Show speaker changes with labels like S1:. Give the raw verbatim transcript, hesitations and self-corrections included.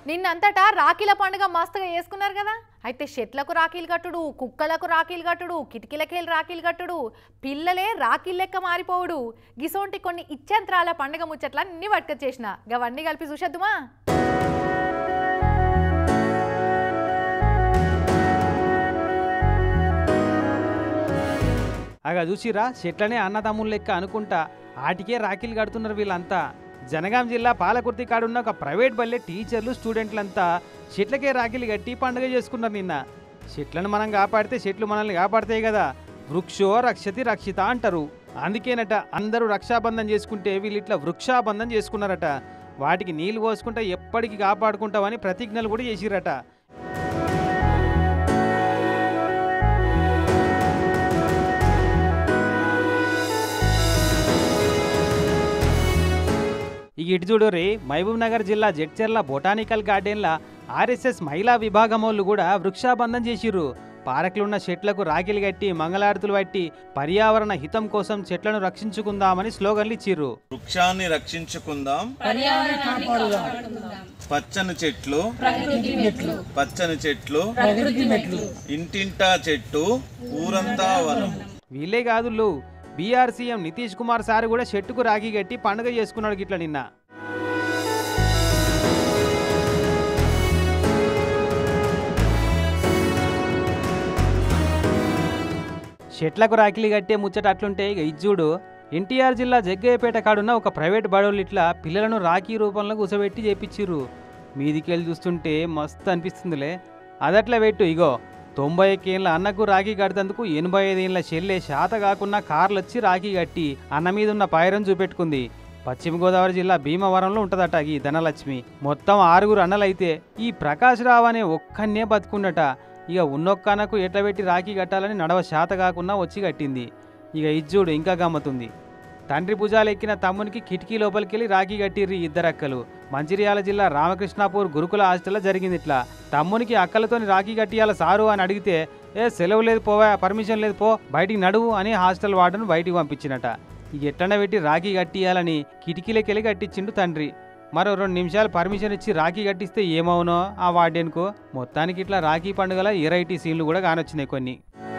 S1: నిన్నంతటా రాఖీల పండుగ మస్తుగా చేసుకున్నారు కదా. అయితే చెట్లకు రాఖీలు కట్టుడు, కుక్కలకు రాఖీలు కట్టుడు, కిటికీలకేలు రాఖీలు కట్టుడు, పిల్లలే రాఖీలు లెక్క మారిపోవుడు, గిసోంటి కొన్ని ఇచ్చంత్రాల పండుగ ముచ్చట్ల అన్ని పట్టుకొచ్చేసిన గవన్నీ కలిపి చూసేద్దుమా.
S2: అగా చూసిరా చెట్లనే అన్నదమ్ముల లెక్క అనుకుంటా ఆటికే రాఖీలు కడుతున్నారు వీళ్ళంతా. జనగాం జిల్లా పాలకుర్తి కాడున్న ఒక ప్రైవేట్ బల్లే టీచర్లు స్టూడెంట్లంతా చెట్లకే రాఖీలు కట్టి పండుగ చేసుకున్నారు నిన్న. చెట్లను మనం కాపాడితే చెట్లు మనల్ని కాపాడతాయి కదా, వృక్షో రక్షతి రక్షిత అంటారు. అందుకేనట అందరూ రక్షాబంధం చేసుకుంటే వీళ్ళు ఇట్లా వృక్షాబంధం చేసుకున్నారట. వాటికి నీళ్లు పోసుకుంటా ఎప్పటికీ కాపాడుకుంటామని ప్రతిజ్ఞలు కూడా చేసిరట. ఇక ఇటు చూడు రే, మహబూబ్ నగర్ జిల్లా జడ్చర్ల బొటానికల్ గార్డెన్ల ఆర్ఎస్ఎస్ మహిళా విభాగం వాళ్ళు కూడా వృక్షాబంధం చేసిర్రు. పార్కులున్న చెట్లకు రాఖీలు కట్టి మంగళారతులు పట్టి పర్యావరణ హితం కోసం చెట్లను రక్షించుకుందామని స్లోగన్లు ఇచ్చిర్రు.
S3: వృక్షాన్ని రక్షించుకుందాం, పచ్చని చెట్లు పచ్చని చెట్లు ఇంటింటా చెట్టు ఊరంతా వనం.
S2: వీళ్ళే కాదు, బీఆర్ సీఎం నితీష్ కుమార్ సార్ కూడా చెట్టుకు రాఖీ కట్టి పండుగ చేసుకున్నాడు గిట్ల నిన్న. చెట్లకు రాఖీలు కట్టే ముచ్చట అట్లుంటే ఇక ఇజ్జుడు ఎన్టీఆర్ జిల్లా జగ్గయ్యపేట కాడున్న ఒక ప్రైవేట్ బడోళ్ళు ఇట్లా పిల్లలను రాఖీ రూపంలో కూసబెట్టి చేపించిర్రు. మీదికెళ్ళి చూస్తుంటే మస్తు అనిపిస్తుందిలే. అదట్లా పెట్టు, ఇగో తొంభై ఒక్కేళ్ళ అన్నకు రాఖీ కట్టేందుకు ఎనభై ఐదేళ్ళ చెల్లె శాత కాకుండా కార్లు వచ్చి రాఖీ కట్టి అన్న మీద ఉన్న పైరం చూపెట్టుకుంది. పశ్చిమ గోదావరి జిల్లా భీమవరంలో ఉంటుందట ఈ ధనలక్ష్మి. మొత్తం ఆరుగురు అన్నలైతే ఈ ప్రకాష్ రావు అనే ఒక్కనే బతుకున్నట. ఇక ఉన్నొక్కనకు ఎట్లా పెట్టి రాఖీ కట్టాలని నడవ శాత కాకుండా వచ్చి కట్టింది. ఇక ఇజ్జుడు ఇంకా గమ్మతుంది. తండ్రి భుజాలు ఎక్కిన తమ్మునికి కిటికీ లోపలికెళ్ళి రాఖీ కట్టిర్రి ఇద్దరక్కలు. మంచిర్యాల జిల్లా రామకృష్ణాపూర్ గురుకుల హాస్టల్లో జరిగింది ఇట్లా. తమ్మునికి అక్కలతోని రాఖీ కట్టియాల సారు అని అడిగితే, ఏ సెలవు లేదు పోవా, పర్మిషన్ లేదు పో, బయటికి నడువు అని హాస్టల్ వార్డను బయటికి పంపించినట. ఇక ఎట్లన పెట్టి రాఖీ కట్టియాలని కిటికీలకెళ్ళి కట్టించిండు తండ్రి. మరో రెండు నిమిషాలు పర్మిషన్ ఇచ్చి రాఖీ కట్టిస్తే ఏమవునో ఆ వార్డెన్కు. మొత్తానికి ఇట్లా రాఖీ పండుగల ఎరైటీ సీన్లు కూడా కానొచ్చినాయి కొన్ని.